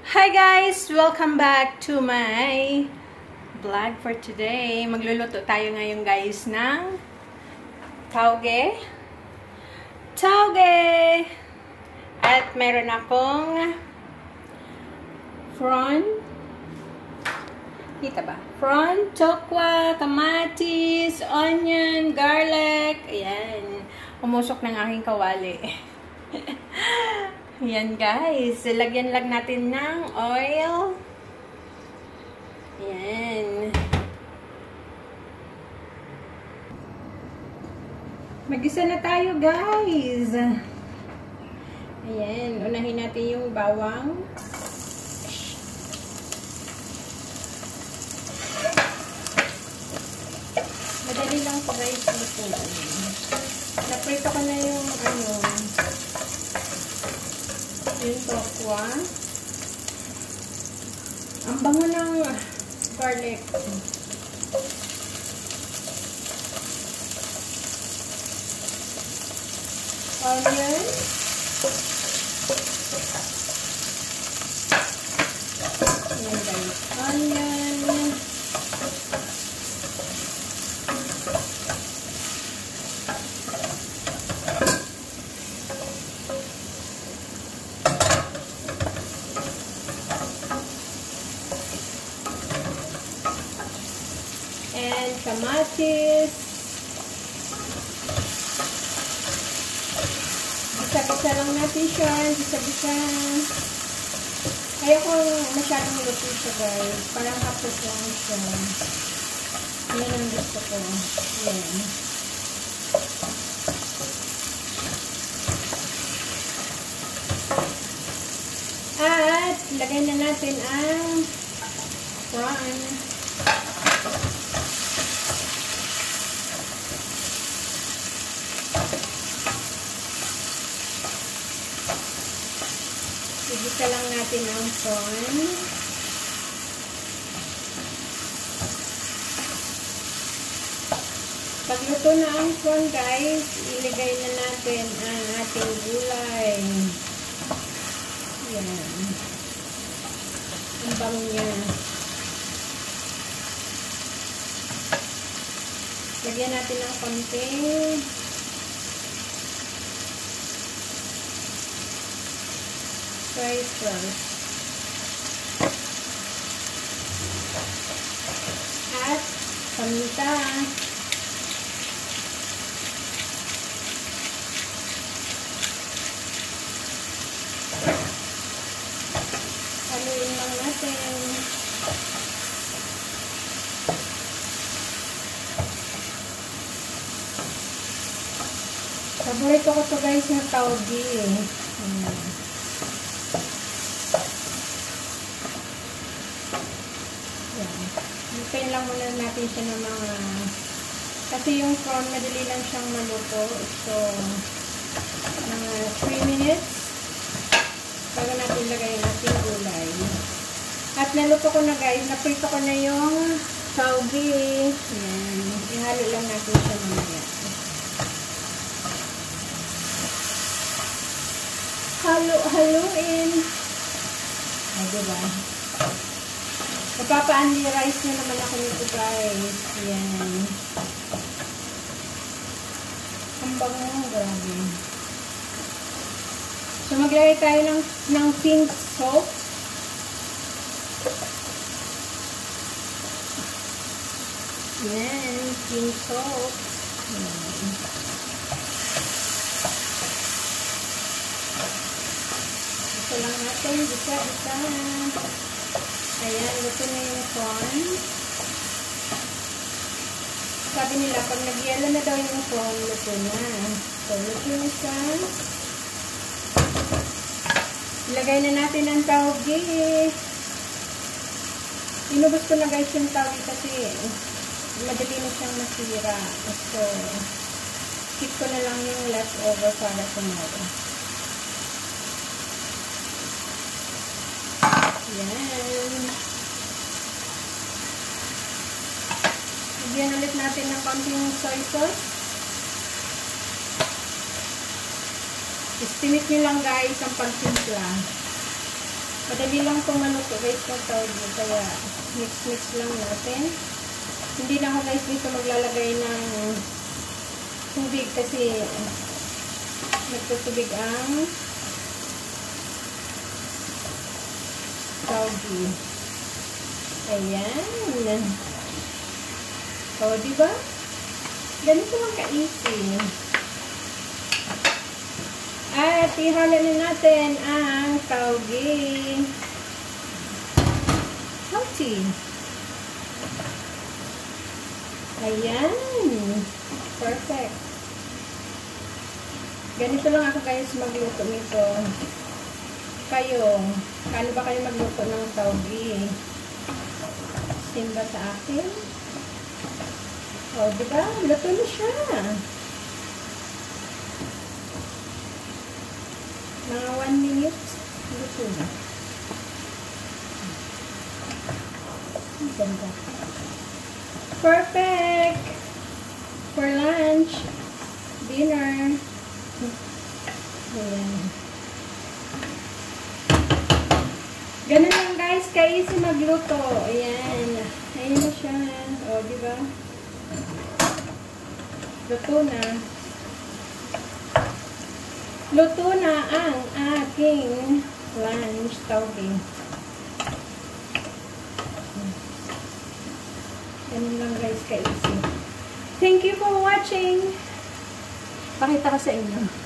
Hi guys! Welcome back to my vlog for today. Magluluto tayo ngayon guys ng tauge. At meron akong prawn. Kita ba? Prawn, tokwa, kamatis, onion, garlic. Ayan. Umusok ng aking kawali. Ayan guys, lagyan lang natin ng oil. Ayan. Mag-isa na tayo guys. Ayan, unahin natin yung bawang. Madali lang po guys ito. Naprito ko na yung yung tokwa. Ang bango ng garlic. Onion. Ayan guys. Onion. And kamatis. Bisa-bisa lang natin siya. Bisa-bisa. Ayaw kong masyadong luto siya guys. Parang hapos lang siya. Yan ang gusto ko. Yan. At lagay na natin ang prawn. Igisa lang natin ang prawn. Pag luto na ang prawn guys, iligay na natin ang ating gulay. Yan. Ang bango niya. Lagyan natin ng konting soy sauce. At paminta. Haluin lang natin. Paborito ko to guys yung tauge. Hintayin lang muna natin siya ng mga kasi yung prawn madali lang siyang maluto. So mga 3 minutes bago natin lagay yung ating gulay. At naluto ko na guys, naprito ko na yung tauge. Ayan. Ihalo lang natin siya mamaya. Haluin. Ay, diba? Magpapa-only rice na naman ako nito guys. Ayan. Ang bango. Grabe. So, maglagay tayo ng pink salt. Ayan. Pink salt. Ayan. Ito lang natin. Bisa-bisa. Ayan, luto na yung prawn. Sabi nila, pag nag-yellow na daw yung prawn, luto na. So, luto na siya. Ilagay na natin ang tauge. Inubos ko na guys yung tauge kasi madali na siyang masira. So, keep ko na lang yung leftover para tomorrow. Yan. Lagyan ulit natin ng konting soy sauce. Estimate nyo lang guys ang pagtimpla. Madali lang itong maluto guys ng tawgi. Kaya mix-mix lang natin. Hindi na ako guys dito maglalagay ng tubig kasi nagtutubig ang tawgi. Ayan. O, diba? Ganito lang ka-easy. At ihalo na natin ang tawgi. Healthy. Ayan. Perfect. Ganito lang ako guys magluto nito. Kayo, paano ba kayo magluto ng tawgi? Simba sa akin. O, diba? Luto na siya. Mga 1 minute, luto na. Ganda. Perfect! For lunch, dinner. Ayan. Ganun lang guys, ka-easy magluto. Ayan. Ayan na siya. O, diba? Luto na. Luto na ang aking lunch tawgi. Ganun lang guys, ka-easy. Thank you for watching. Pakita ko sa inyo.